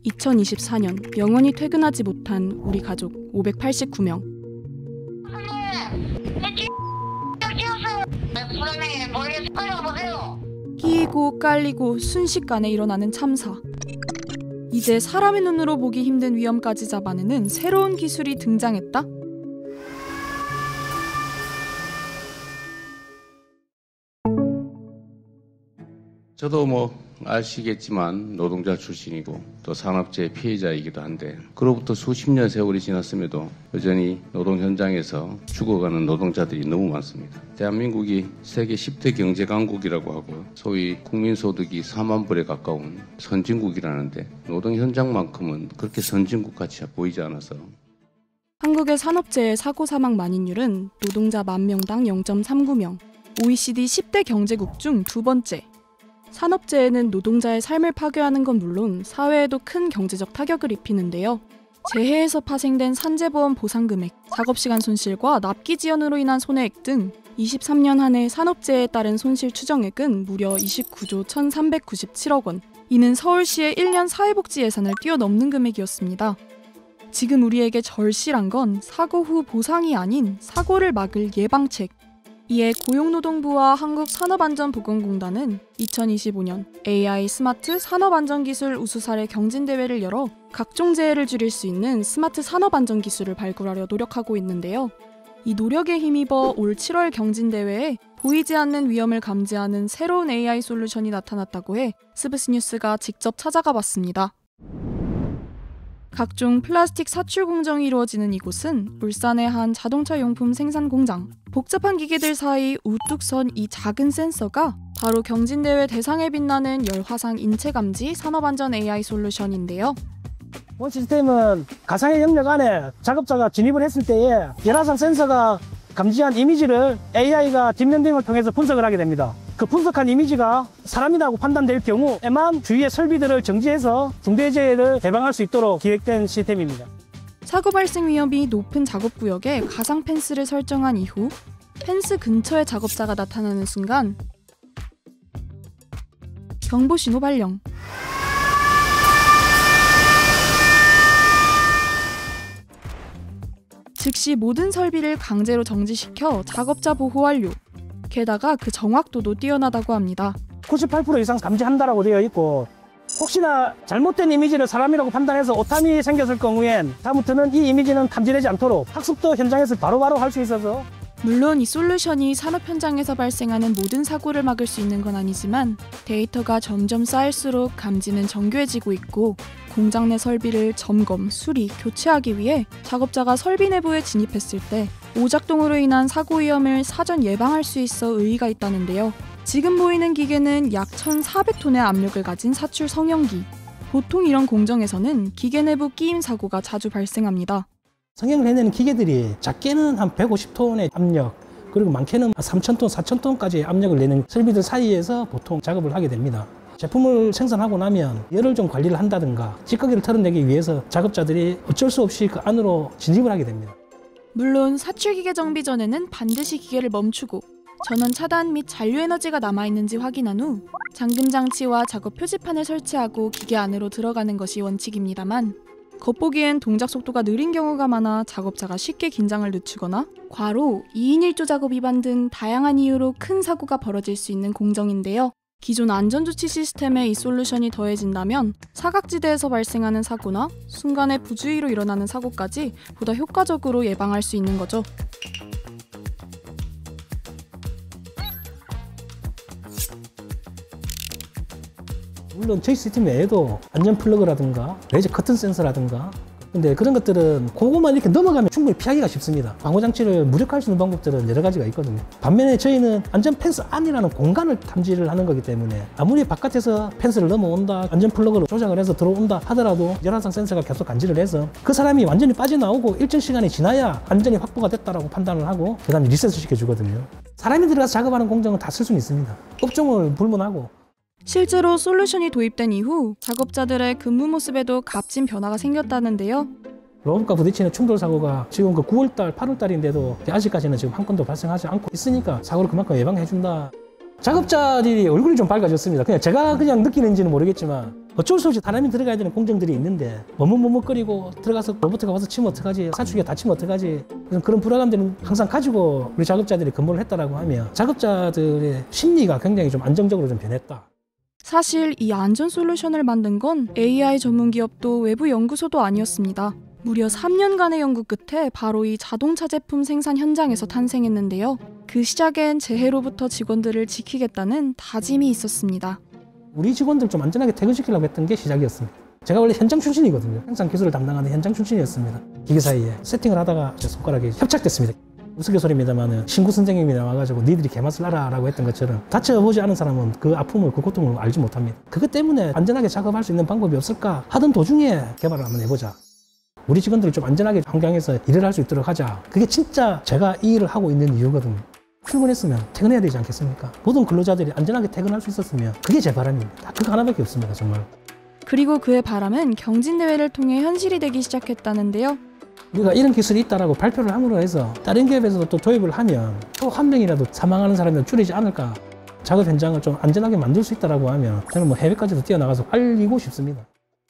2024년 영원히 퇴근하지 못한 우리 가족 589명. 끼이고 깔리고 순식간에 일어나는 참사. 이제 사람의 눈으로 보기 힘든 위험까지 잡아내는 새로운 기술이 등장했다? 저도 아시겠지만 노동자 출신이고 또 산업재해 피해자이기도 한데 그로부터 수십 년 세월이 지났음에도 여전히 노동 현장에서 죽어가는 노동자들이 너무 많습니다. 대한민국이 세계 10대 경제 강국이라고 하고 소위 국민소득이 4만 불에 가까운 선진국이라는데 노동 현장만큼은 그렇게 선진국 같이 보이지 않아서 한국의 산업재해 사고 사망 만인율은 노동자 만 명당 0.39명, OECD 10대 경제국 중 두 번째. 산업재해는 노동자의 삶을 파괴하는 건 물론 사회에도 큰 경제적 타격을 입히는데요. 재해에서 파생된 산재보험 보상금액, 작업시간 손실과 납기 지연으로 인한 손해액 등 23년 한 해 산업재해에 따른 손실 추정액은 무려 29조 1,397억 원. 이는 서울시의 1년 사회복지 예산을 뛰어넘는 금액이었습니다. 지금 우리에게 절실한 건 사고 후 보상이 아닌 사고를 막을 예방책. 이에 고용노동부와 한국산업안전보건공단은 2025년 AI 스마트 산업안전기술 우수사례 경진대회를 열어 각종 재해를 줄일 수 있는 스마트 산업안전기술을 발굴하려 노력하고 있는데요. 이 노력에 힘입어 올 7월 경진대회에 보이지 않는 위험을 감지하는 새로운 AI 솔루션이 나타났다고 해 스브스 뉴스가 직접 찾아가 봤습니다. 각종 플라스틱 사출 공정이 이루어지는 이곳은 울산의 한 자동차 용품 생산 공장. 복잡한 기계들 사이 우뚝 선 이 작은 센서가 바로 경진대회 대상에 빛나는 열화상 인체 감지 산업안전 AI 솔루션인데요. 본 시스템은 가상의 영역 안에 작업자가 진입을 했을 때에 열화상 센서가 감지한 이미지를 AI가 딥러닝을 통해서 분석을 하게 됩니다. 그 분석한 이미지가 사람이라고 판단될 경우에만 주위의 설비들을 정지해서 중대재해를 예방할 수 있도록 기획된 시스템입니다. 사고 발생 위험이 높은 작업구역에 가상 펜스를 설정한 이후 펜스 근처에 작업자가 나타나는 순간 경보 신호 발령. 즉시 모든 설비를 강제로 정지시켜 작업자 보호 완료. 게다가 그 정확도도 뛰어나다고 합니다. 98% 이상 감지한다라고 되어 있고 혹시나 잘못된 이미지를 사람이라고 판단해서 오탐이 생겼을 경우엔 다음부터는 이 이미지는 탐지되지 않도록 학습도 현장에서 바로바로 할 수 있어서 물론 이 솔루션이 산업 현장에서 발생하는 모든 사고를 막을 수 있는 건 아니지만 데이터가 점점 쌓일수록 감지는 정교해지고 있고 공장 내 설비를 점검, 수리, 교체하기 위해 작업자가 설비 내부에 진입했을 때 오작동으로 인한 사고 위험을 사전 예방할 수 있어 의의가 있다는데요. 지금 보이는 기계는 약 1,400톤의 압력을 가진 사출 성형기. 보통 이런 공정에서는 기계 내부 끼임 사고가 자주 발생합니다. 성형을 해내는 기계들이 작게는 한 150톤의 압력, 그리고 많게는 3,000톤, 4,000톤까지의 압력을 내는 설비들 사이에서 보통 작업을 하게 됩니다. 제품을 생산하고 나면 열을 좀 관리를 한다든가 찌꺼기를 털어내기 위해서 작업자들이 어쩔 수 없이 그 안으로 진입을 하게 됩니다. 물론 사출기계 정비 전에는 반드시 기계를 멈추고 전원 차단 및 잔류에너지가 남아있는지 확인한 후 잠금 장치와 작업 표지판을 설치하고 기계 안으로 들어가는 것이 원칙입니다만 겉보기엔 동작 속도가 느린 경우가 많아 작업자가 쉽게 긴장을 늦추거나 과로, 2인 1조 작업 위반 등 다양한 이유로 큰 사고가 벌어질 수 있는 공정인데요. 기존 안전조치 시스템에 이 솔루션이 더해진다면 사각지대에서 발생하는 사고나 순간의 부주의로 일어나는 사고까지 보다 효과적으로 예방할 수 있는 거죠. 물론 저희 시스템 외에도 안전 플러그라든가 레이저 커튼 센서라든가 근데 그런 것들은 그것만 이렇게 넘어가면 충분히 피하기가 쉽습니다. 방호장치를 무력화할 수 있는 방법들은 여러 가지가 있거든요. 반면에 저희는 안전 펜스 안이라는 공간을 탐지를 하는 거기 때문에 아무리 바깥에서 펜스를 넘어온다, 안전 플러그로 조작을 해서 들어온다 하더라도 열화상 센서가 계속 감지를 해서 그 사람이 완전히 빠져나오고 일정 시간이 지나야 안전이 확보가 됐다라고 판단을 하고 그 다음에 리셋을 시켜주거든요. 사람이 들어가서 작업하는 공정은 다 쓸 수는 있습니다. 업종을 불문하고. 실제로 솔루션이 도입된 이후 작업자들의 근무 모습에도 값진 변화가 생겼다는데요. 로봇과 부딪히는 충돌 사고가 지금 그 9월달, 8월달인데도 아직까지는 지금 한 건도 발생하지 않고 있으니까 사고를 그만큼 예방해준다. 작업자들이 얼굴이 좀 밝아졌습니다. 그냥 제가 그냥 느끼는지는 모르겠지만 어쩔 수 없이 사람이 들어가야 되는 공정들이 있는데 머뭇머뭇거리고 들어가서 로봇가 와서 치면 어떡하지, 사축에 다치면 어떡하지, 그런 불안감들은 항상 가지고 우리 작업자들이 근무를 했다라고 하면 작업자들의 심리가 굉장히 좀 안정적으로 좀 변했다. 사실 이 안전 솔루션을 만든 건 AI 전문 기업도 외부 연구소도 아니었습니다. 무려 3년간의 연구 끝에 바로 이 자동차 제품 생산 현장에서 탄생했는데요. 그 시작엔 재해로부터 직원들을 지키겠다는 다짐이 있었습니다. 우리 직원들 좀 안전하게 퇴근시키려고 했던 게 시작이었습니다. 제가 원래 현장 출신이거든요. 생산 기술을 담당하는 현장 출신이었습니다. 기계 사이에 세팅을 하다가 제 손가락이 협착됐습니다. 우스갯소리입니다만 신구 선생님이 나와가지고 니들이 개맛을 알아라고 했던 것처럼 다쳐보지 않은 사람은 그 아픔을, 그 고통을 알지 못합니다. 그것 때문에 안전하게 작업할 수 있는 방법이 없을까 하던 도중에 개발을 한번 해보자. 우리 직원들이 좀 안전하게 환경에서 일을 할 수 있도록 하자. 그게 진짜 제가 이 일을 하고 있는 이유거든요. 출근했으면 퇴근해야 되지 않겠습니까? 모든 근로자들이 안전하게 퇴근할 수 있었으면 그게 제 바람입니다. 그거 하나밖에 없습니다, 정말. 그리고 그의 바람은 경진대회를 통해 현실이 되기 시작했다는데요. 우리가 이런 기술이 있다라고 발표를 함으로 해서 다른 기업에서도 또 도입을 하면 또 한 명이라도 사망하는 사람이 줄이지 않을까. 작업 현장을 좀 안전하게 만들 수 있다라고 하면 저는 뭐 해외까지도 뛰어나가서 알리고 싶습니다.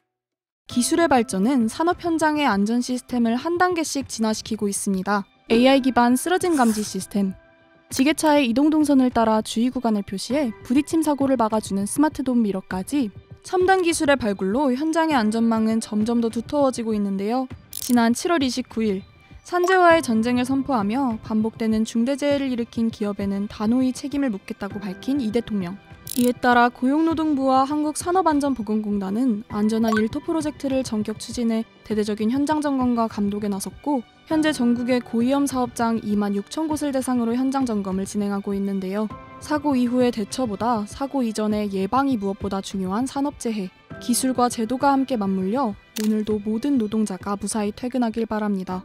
기술의 발전은 산업 현장의 안전 시스템을 한 단계씩 진화시키고 있습니다. AI 기반 쓰러짐 감지 시스템, 지게차의 이동 동선을 따라 주의 구간을 표시해 부딪힘 사고를 막아주는 스마트돔 미러까지 첨단 기술의 발굴로 현장의 안전망은 점점 더 두터워지고 있는데요. 지난 7월 29일 산재와의 전쟁을 선포하며 반복되는 중대재해를 일으킨 기업에는 단호히 책임을 묻겠다고 밝힌 이 대통령. 이에 따라 고용노동부와 한국산업안전보건공단은 안전한 일터 프로젝트를 전격 추진해 대대적인 현장 점검과 감독에 나섰고 현재 전국의 고위험 사업장 2만 6천 곳을 대상으로 현장 점검을 진행하고 있는데요. 사고 이후의 대처보다 사고 이전의 예방이 무엇보다 중요한 산업재해. 기술과 제도가 함께 맞물려 오늘도 모든 노동자가 무사히 퇴근하길 바랍니다.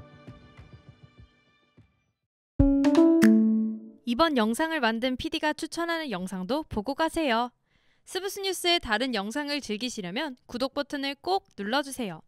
이번 영상을 만든 PD가 추천하는 영상도 보고 가세요. 스브스 뉴스의 다른 영상을 즐기시려면 구독 버튼을 꼭 눌러주세요.